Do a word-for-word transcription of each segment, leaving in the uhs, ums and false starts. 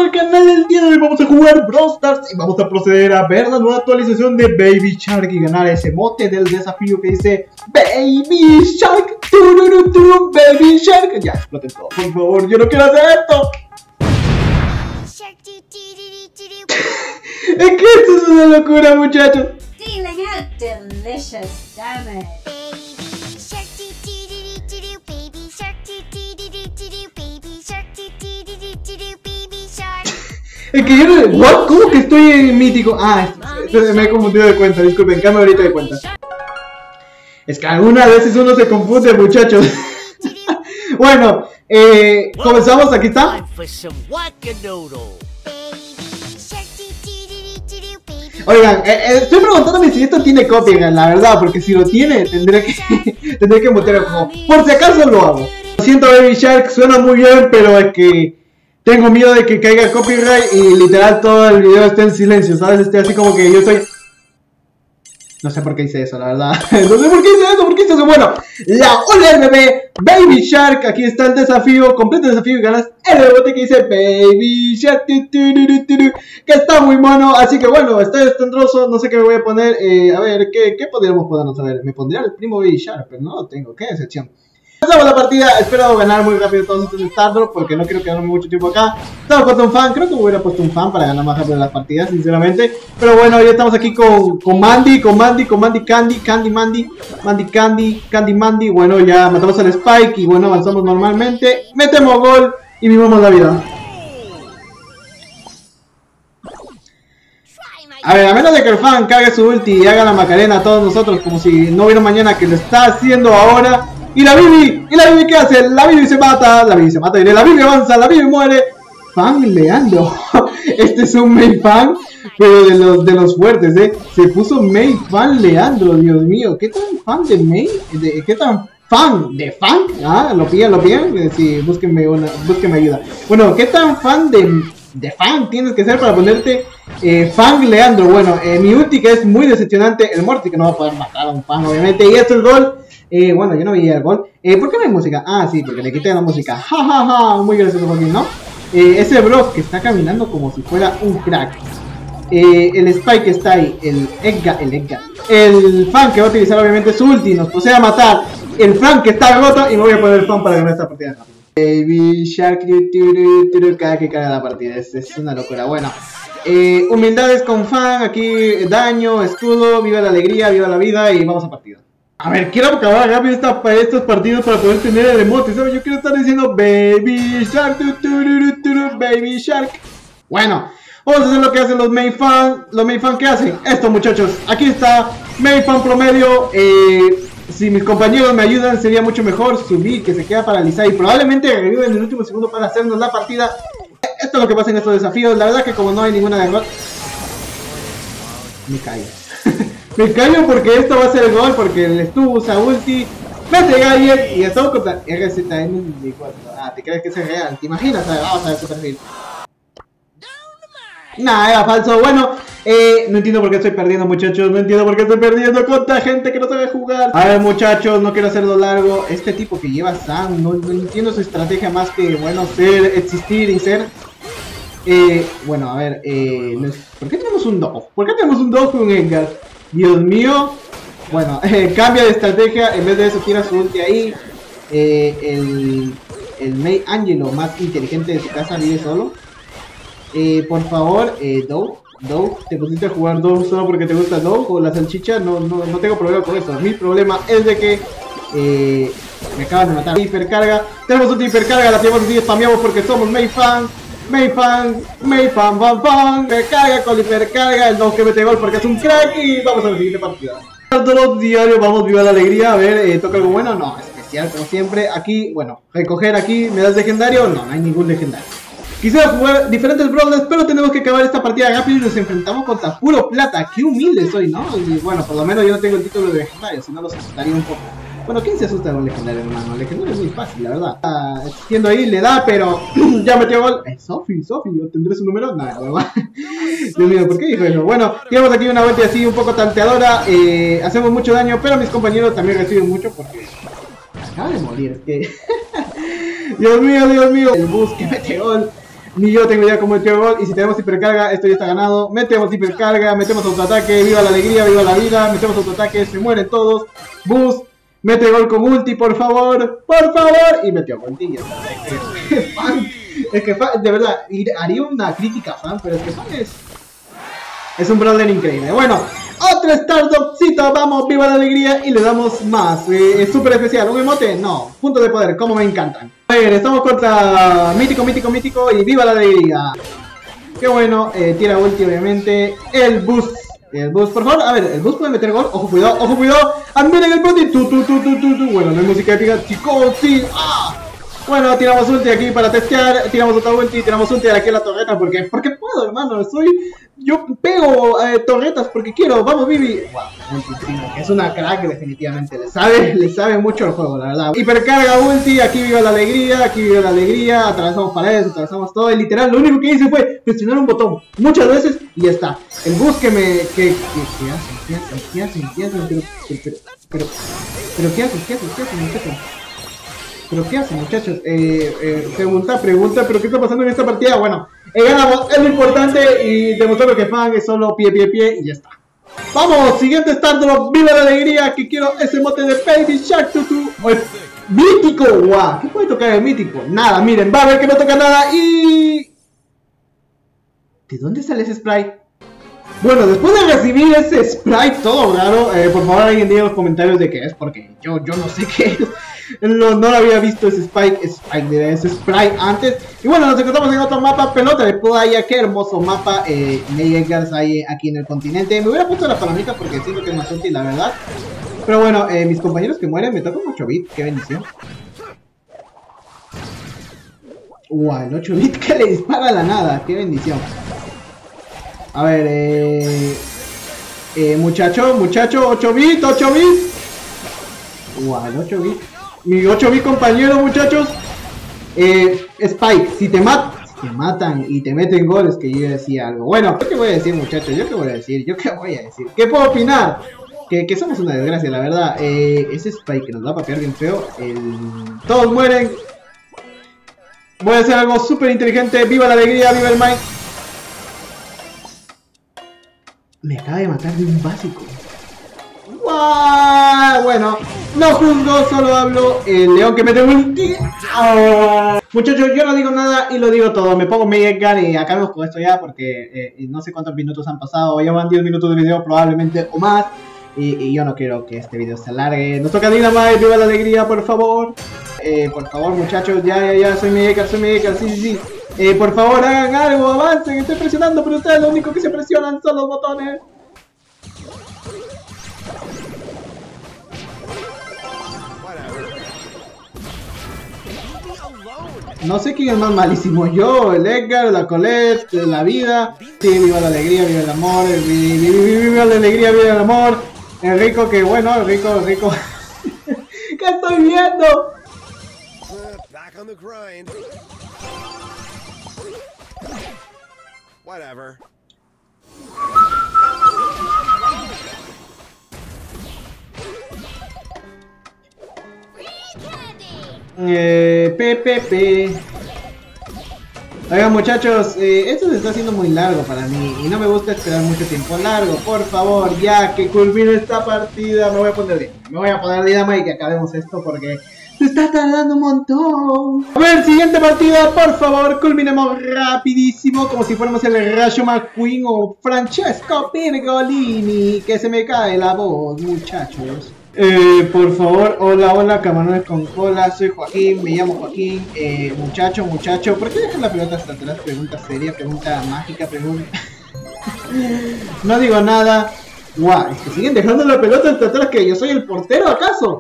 al canal. El día de hoy vamos a jugar Brawl Stars y vamos a proceder a ver la nueva actualización de Baby Shark y ganar ese mote del desafío que dice Baby Shark, tururu, tururu, Baby Shark. Ya, exploten todo, por favor, yo no quiero hacer esto. Es que esto es una locura, muchachos. Dealing out delicious damage. Es que yo no... ¿What? ¿Cómo que estoy en mítico? Ah, me he confundido de cuenta, disculpen, cambio ahorita de cuenta. Es que algunas veces uno se confunde, muchachos. Bueno, eh, comenzamos, aquí está. Oigan, eh, eh, estoy preguntándome si esto tiene copyright, la verdad, porque si lo tiene, tendré que tendré que mutear el juego. Por si acaso lo hago. Lo siento, Baby Shark, suena muy bien, pero es que tengo miedo de que caiga copyright y literal todo el video esté en silencio, ¿sabes? Esté así como que yo estoy... No sé por qué hice eso, la verdad. No sé por qué hice eso, por qué hice eso. Bueno, la O L M B Baby Shark, aquí está el desafío, completa el desafío y ganas el rebote que dice Baby Shark, tu, tu, tu, tu, tu, que está muy mono. Así que bueno, estoy estendroso, no sé qué me voy a poner. Eh, a ver, ¿qué, qué podríamos ponernos? A ver, me pondría el primo Baby Shark, pero no lo tengo, qué decepción. Empezamos la partida, espero ganar muy rápido todos estos Stardrop porque no quiero quedarme mucho tiempo acá. Estaba puesto un fan, creo que me hubiera puesto un fan para ganar más rápido las partidas, sinceramente. Pero bueno, ya estamos aquí con, con Mandy, con Mandy, con Mandy Candy, Candy Mandy, Mandy Candy, Candy Mandy. Bueno, ya matamos al Spike y bueno, avanzamos normalmente. Metemos gol y vivimos la vida. A ver, a menos de que el fan cargue su ulti y haga la Macarena a todos nosotros como si no hubiera mañana, que lo está haciendo ahora. Y la Bibi, ¿y la Bibi qué hace? La Bibi se mata, la Bibi se mata, diré, la Bibi avanza, la Bibi muere. Fan Leandro, este es un main fan, pero de los de los fuertes, eh. Se puso main fan Leandro, Dios mío, ¿qué tan fan de main? De, ¿Qué tan fan de fan? Ah, lo pillan, lo pillan, eh, sí, búsquenme una, búsquenme ayuda. Bueno, ¿qué tan fan de, de fan tienes que ser para ponerte eh, fan Leandro? Bueno, eh, mi ulti que es muy decepcionante, el Morty que no va a poder matar a un fan, obviamente, y esto es el gol. Eh, bueno, yo no veía el gol. Eh, ¿Por qué no hay música? Ah, sí, porque le quité la música. Ja, ja, ja, muy gracioso por mí, ¿no? Eh, ese Brock que está caminando como si fuera un crack. Eh, el Spike está ahí, el Edgar, el Edgar. El fan que va a utilizar obviamente su ulti, nos procede a matar. El fan que está roto y me voy a poner el fan para ganar esta partida rápido. Baby Shark, cada que cae la partida, es, es una locura. Bueno, eh, humildades con fan, aquí daño, escudo, viva la alegría, viva la vida y vamos a partida. A ver, quiero acabar rápido esta, estos partidos para poder tener el emote, ¿sabes? Yo quiero estar diciendo Baby Shark, tu, tu, tu, tu, tu, Baby Shark. Bueno, vamos a hacer lo que hacen los main fan. ¿Los main fan qué hacen? Esto, muchachos, aquí está, main fan promedio. eh, Si mis compañeros me ayudan sería mucho mejor. Subir, que se queda paralizado y probablemente revive en el último segundo para hacernos la partida. Esto es lo que pasa en estos desafíos. La verdad que como no hay ninguna derrota, me callo. Me callo porque esto va a ser el gol, porque el Stu usa ulti, mete Galler y estamos contra R Z M cuatro. Ah, ¿te crees que es real? ¿Te imaginas? A ver, vamos a ver su perfil. Nah, era falso. Bueno, eh, no entiendo por qué estoy perdiendo, muchachos. No entiendo por qué estoy perdiendo contra gente que no sabe jugar. A ver, muchachos, no quiero hacerlo largo. Este tipo que lleva Sam, no, no entiendo su estrategia más que, bueno, ser, existir y ser. Eh, bueno, a ver, eh, ¿por qué tenemos un dog? ¿Por qué tenemos un dog con un Edgar? Dios mío. Bueno, eh, cambia de estrategia. En vez de eso tira su ulti ahí. eh, El, el May Angelo, más inteligente de su casa, vive solo. eh, Por favor, eh, Doug, Doug, ¿te pusiste a jugar Doug solo porque te gusta Doug o la salchicha? No, no, no tengo problema con eso. Mi problema es de que eh, me acaban de matar. Hipercarga, tenemos ulti hipercarga. La tenemos y spameamos porque somos May fan. May fan, May fan, fan, fan, recarga con hipercarga, el Doug que mete gol porque es un crack y vamos a la siguiente partida. Todos diarios, vamos, viva la alegría, a ver, eh, ¿toca algo bueno? No, especial como siempre, aquí, bueno, recoger aquí, ¿me das legendario? No, no hay ningún legendario. Quisiera jugar diferentes brawlers, pero tenemos que acabar esta partida rápido y nos enfrentamos contra puro plata, qué humilde soy, ¿no? Y bueno, por lo menos yo no tengo el título de legendario, si no los asustaría un poco. Bueno, ¿quién se asusta con legendario, hermano? El legendario es muy fácil, la verdad. Ah, siendo ahí, le da, pero ya metió gol. Eh, Sofi, Sofi, ¿yo tendré su número? No, no, no. Dios mío, ¿por qué dijo eso? Bueno, tiramos aquí una vuelta así un poco tanteadora. Eh, hacemos mucho daño, pero mis compañeros también reciben mucho porque acaba de morir. Es que... Dios mío, Dios mío. El bus que mete gol. Ni yo tengo idea cómo metió el gol. Y si tenemos hipercarga, esto ya está ganado. Metemos hipercarga, metemos autoataque. Viva la alegría, viva la vida. Metemos autoataque, se mueren todos. Boost. Mete gol con ulti, por favor. Por favor. Y metió ulti. Es que fan. Es que fan, de verdad, haría una crítica fan, pero es que fan es... Es un brawler increíble. Bueno, otro Stardropcito. Vamos, viva la alegría. Y le damos más. Eh, es súper especial. ¿Un emote? No. Puntos de poder, como me encantan. A ver, estamos contra mítico, mítico, mítico. Y viva la alegría. Qué bueno. Eh, tira ulti, obviamente. El boost. El boost, por favor. A ver, el boost puede meter gol. Ojo, cuidado, ojo, cuidado. Admiren el boost. Tu, tu, tu, tu, tu, tu. Bueno, no hay música épica, chicos. Sí. ¡Ah! Bueno, tiramos ulti aquí para testear. Tiramos otra ulti. Tiramos ulti de aquí a la torreta. Porque, porque puedo, hermano. Soy... Yo pego eh, torretas porque quiero. Vamos, Vivi. Wow, es una crack, definitivamente. Le sabe, le sabe mucho el juego, la verdad. Hipercarga ulti. Aquí viva la alegría. Aquí viva la alegría. Atravesamos paredes, atravesamos todo. Y literal, lo único que hice fue presionar un botón muchas veces y ya está. El bus que me. Que, que, ¿Qué hacen? ¿Qué hacen? ¿Qué hacen? ¿Qué hacen? Pero, pero, pero, pero, ¿qué hacen? ¿Qué hacen? ¿Qué hacen, muchachos? ¿Pero qué hacen, muchachos? Eh, eh, pregunta, pregunta, ¿pero qué está pasando en esta partida? Bueno, eh, ganamos, es lo importante y demostramos que fan es solo pie, pie, pie y ya está. Vamos, siguiente Stardrop, viva la alegría, que quiero ese mote de Baby Shark Tutu. Mítico, guau, ¿qué puede tocar el mítico? Nada, miren, va a ver que no toca nada y... ¿De dónde sale ese sprite? Bueno, después de recibir ese sprite todo raro, eh, por favor alguien diga en los comentarios de qué es, porque yo, yo no sé qué es. No, no lo había visto ese spike, ese spike, ese sprite antes. Y bueno, nos encontramos en otro mapa, pelota de playa, qué hermoso mapa. Eh, Megagars hay aquí en el continente. Me hubiera puesto la palomita porque siento que es más útil, la verdad. Pero bueno, eh, mis compañeros que mueren, me toca un ocho bit, qué bendición. Wow, el ocho bit que le dispara a la nada, qué bendición. A ver, eh, eh, muchacho, muchacho, ocho bit, ocho bit. Wow, el ocho bit. Mi ocho bit compañero, muchachos. Eh, Spike, si te, mat si te matan y te meten goles, que yo decía algo. Bueno, ¿yo qué voy a decir, muchachos? ¿Yo qué voy a decir? ¿Yo qué voy a decir? ¿Qué puedo opinar? Que, que somos una desgracia, la verdad. Eh, ese Spike que nos va a papear bien feo. El... Todos mueren. Voy a hacer algo súper inteligente. ¡Viva la alegría! ¡Viva el Mike! Me acaba de matar de un básico. ¡Wow! Bueno, no juzgo, solo hablo. El león que mete ulti. ¡Oh! Muchachos, yo no digo nada y lo digo todo. Me pongo Megagar y acabemos con esto ya porque eh, no sé cuántos minutos han pasado. Ya van diez minutos de video probablemente o más. Y, y yo no quiero que este video se alargue. Nos toca Dynamite, viva la alegría, por favor. Eh, por favor, muchachos, ya, ya, ya, soy Megagar, soy Megagar, sí, sí, sí. Eh, por favor, hagan algo, avancen, estoy presionando, pero ustedes lo único que se presionan son los botones. No sé quién es más malísimo, yo, el Edgar, la Colette, la vida. Sí, viva la alegría, viva el amor, viva, viva, viva la alegría, viva el amor. El rico que, bueno, el rico, el rico. ¿Qué estoy viendo? Whatever. Eh, P P P. Oigan, muchachos, eh, esto se está haciendo muy largo para mí y no me gusta esperar mucho tiempo largo. Por favor, ya que culmine esta partida, me voy a poner de, me voy a poner Dynamite y que acabemos esto porque se está tardando un montón. A ver, siguiente partida, por favor, culminemos rapidísimo como si fuéramos el Rayo McQueen o Francesco Pergolini. Que se me cae la voz, muchachos. Eh, por favor, hola, hola, camarones con cola, soy Joaquín, me llamo Joaquín, eh, muchacho, muchacho, ¿por qué dejan la pelota hasta atrás? Pregunta seria, pregunta mágica, pregunta... No digo nada. Guau, es que siguen dejando la pelota hasta atrás, que yo soy el portero, ¿acaso?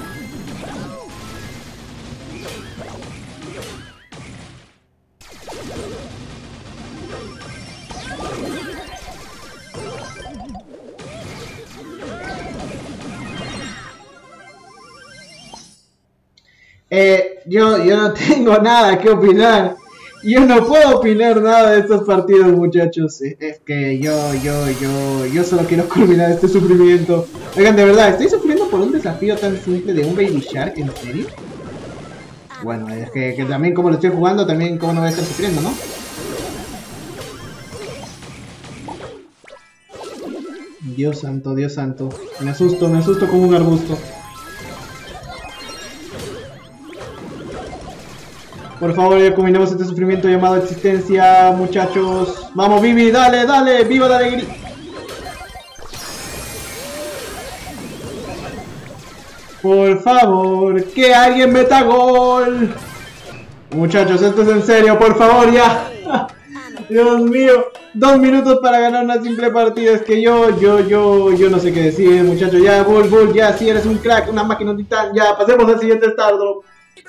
Eh, yo, yo no tengo nada que opinar. Yo no puedo opinar nada de estos partidos, muchachos. Es que yo, yo, yo, yo solo quiero culminar este sufrimiento. Oigan, de verdad, ¿estoy sufriendo por un desafío tan simple de un Baby Shark? ¿En serio? Bueno, es que, que también como lo estoy jugando, también como no voy a estar sufriendo, ¿no? Dios santo, Dios santo. Me asusto, me asusto como un arbusto. Por favor, ya combinemos este sufrimiento llamado existencia, muchachos. Vamos, Vivi, dale, dale, viva la alegría. Por favor, que alguien meta gol. Muchachos, esto es en serio, por favor, ya. Dios mío, dos minutos para ganar una simple partida. Es que yo, yo, yo, yo no sé qué decir, muchachos. Ya, Bull, Bull, ya, si eres un crack, una máquina titán. Ya, pasemos al siguiente Stardrop.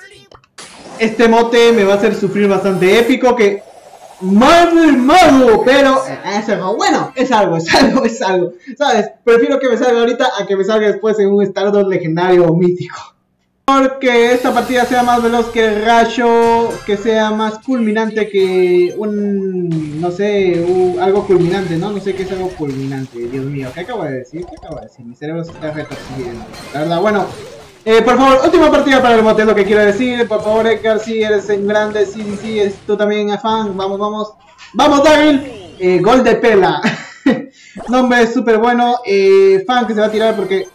Este mote me va a hacer sufrir bastante épico, que... ¡Madre malo! Pero es algo bueno, es algo, es algo, es algo. ¿Sabes? Prefiero que me salga ahorita a que me salga después en un Stardust legendario o mítico. Porque esta partida sea más veloz que el rayo, que sea más culminante que un... no sé, un, algo culminante, ¿no? No sé qué es algo culminante, Dios mío. ¿Qué acabo de decir? ¿Qué acabo de decir? Mi cerebro se está retorciendo. La verdad, bueno... Eh, por favor, última partida para el mote, es lo que quiero decir. Por favor, Edgar, si eres en grande, sí, sí, sí, es tú también afán. Vamos, vamos. ¡Vamos, Daryl! Eh, gol de pela. Nombre súper bueno. Eh, fan que se va a tirar porque...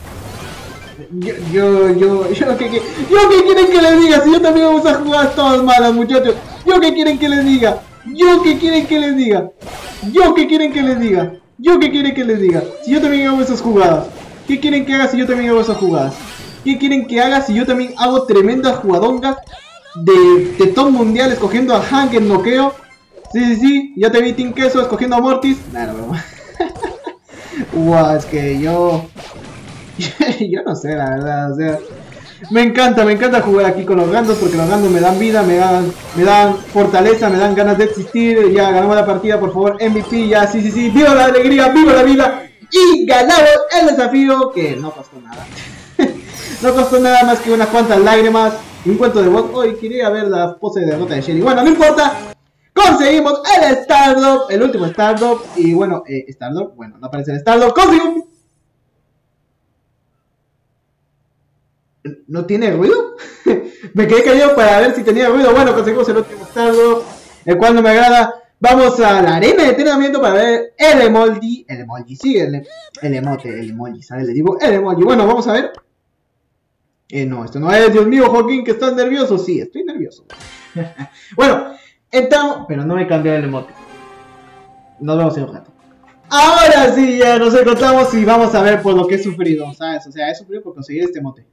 Yo, yo, yo, yo, ¿qué, qué, yo, ¿qué quieren que les diga? Si yo también vamos a jugar todas malas, muchachos. Yo, ¿qué quieren que les diga? Yo, ¿qué quieren que les diga? Yo, ¿qué quieren que les diga? Yo, ¿qué quieren que les diga? Si yo también hago esas jugadas. ¿Qué quieren que haga si yo también hago esas jugadas? ¿Qué quieren que haga si yo también hago tremendas jugadongas de, de top mundial escogiendo a Hank en noqueo? Sí, sí, sí, ya te vi Team Queso escogiendo a Mortis. Nah, no, broma. Wow, es que yo... yo no sé, la verdad, o sea... Me encanta, me encanta jugar aquí con los gandos porque los gandos me dan vida, me dan, me dan fortaleza, me dan ganas de existir. Ya ganamos la partida, por favor, M V P, ya, sí, sí, sí, viva la alegría, viva la vida. Y ganamos el desafío que no costó nada. No costó nada más que unas cuantas lágrimas y un cuento de voz. Hoy quería ver la pose de derrota de Shelly. Bueno, no importa. Conseguimos el Stardrop, el último Stardrop. Y bueno, eh, Stardrop, bueno, no aparece el Stardrop. Conseguimos. ¿No tiene ruido? Me quedé callado para ver si tenía ruido. Bueno, conseguimos el último Stardrop, el cual no me agrada. Vamos a la arena de entrenamiento para ver el emoji. El emoji, sí, el, el emote, el emoji, ¿sabes? Le digo el emoji. Bueno, vamos a ver. Eh, no, esto no es, Dios mío, Joaquín, que estás nervioso. Sí, estoy nervioso. Bueno, entramos, pero no me cambié el emote. Nos vemos en un rato. Ahora sí, ya nos encontramos y vamos a ver por lo que he sufrido, ¿sabes? O sea, he sufrido por conseguir este emote.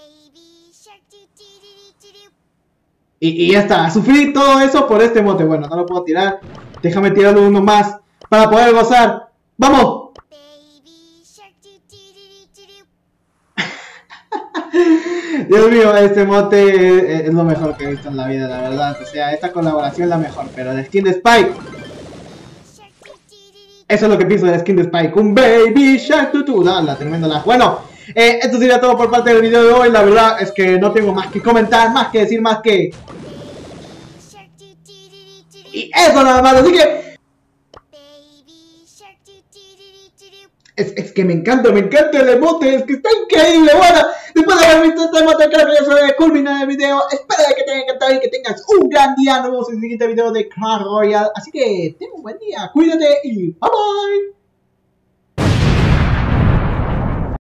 Y, y ya está, sufrí todo eso por este emote. Bueno, no lo puedo tirar. Déjame tirarlo uno más para poder gozar. ¡Vamos! Dios mío, este mote es lo mejor que he visto en la vida, la verdad. O sea, esta colaboración es la mejor. Pero la skin de Spike, eso es lo que pienso de la skin de Spike. Un Baby Shark Tutu. No, la tremenda la. Bueno, eh, esto sería todo por parte del video de hoy. La verdad es que no tengo más que comentar, más que decir, más que... Y eso nada más, así que... Es, es que me encanta, me encanta el emote, es que está increíble. Bueno, después de haber visto este emote, creo que ya se debe culminar el video. Espero que te haya encantado y que tengas un gran día. Nos vemos en el siguiente video de Clash Royale. Así que, ten un buen día, cuídate y bye bye.